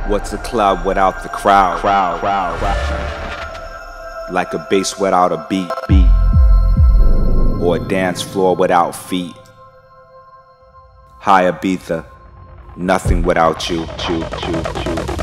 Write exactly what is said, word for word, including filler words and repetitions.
What's a club without the crowd? Crowd, crowd, crowd. Like a bass without a beat, beat. Or a dance floor without feet. Hi Ibiza, nothing without you, you, you, you.